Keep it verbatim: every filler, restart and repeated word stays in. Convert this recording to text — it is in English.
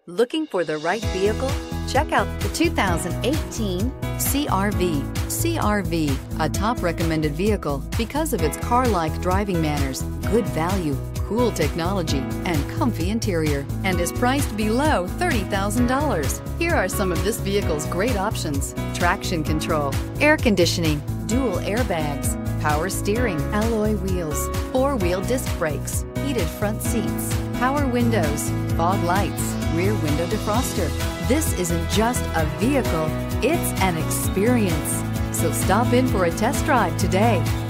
Looking for the right vehicle? Check out the two thousand eighteen C R V. C R V, a top recommended vehicle because of its car-like driving manners, good value, cool technology, and comfy interior, and is priced below thirty thousand dollars. Here are some of this vehicle's great options: traction control, air conditioning, dual airbags, power steering, alloy wheels, four-wheel disc brakes, heated front seats, power windows, fog lights, rear window defroster. This isn't just a vehicle, it's an experience. So stop in for a test drive today.